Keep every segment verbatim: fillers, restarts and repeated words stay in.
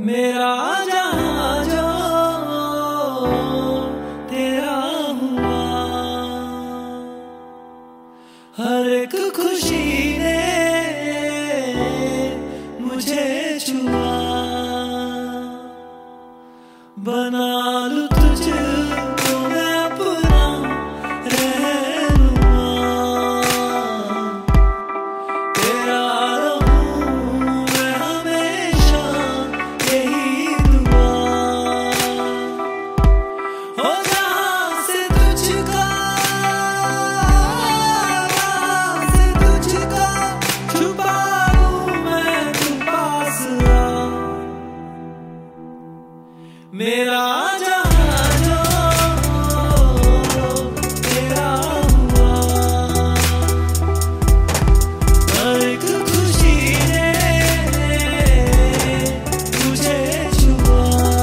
मेरा जहां जो तेरा हुआ, हर एक खुशी ने मुझे छुआ, बना लूं तुझको मैं अपना रहनुमा, तेरा रहूं मैं हमेशा यही दुआ। हो जहां से तुझका, वहां से तुझका छुपा लूं मैं तू पास आ, मेरा जहां जो तेरा हुआ, हर एक खुशी ने मुझे छुआ।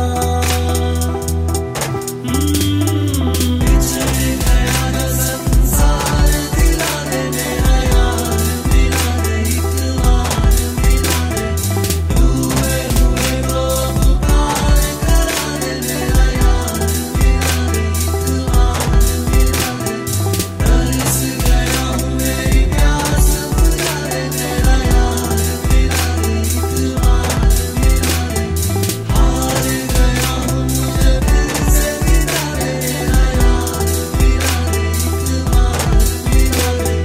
बिछड़ गया जो संसार, दिला दे मेरा यार, मिला दे एक बार, मिला दे डूबे हुए को पुकार, करा दे मेरा यार, मिला दे एक बार, मिला दे तरस गया हूँ मेरी प्यास, बुझा दे मेरा यार, मिला दे एक बार, मिला दे हार गया हूँ मुझे फिर से मिला दे मेरा यार, मिला दे एक बार, मिला दे।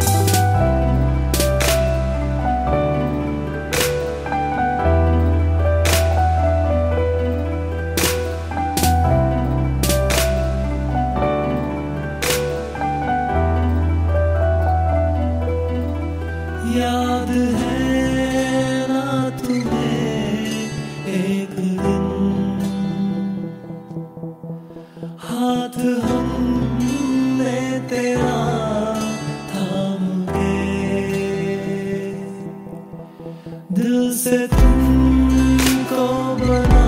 याद है ना तुम्हें एक दिन, हाथ हमने तेरा थाम के, दिल से तुमको बना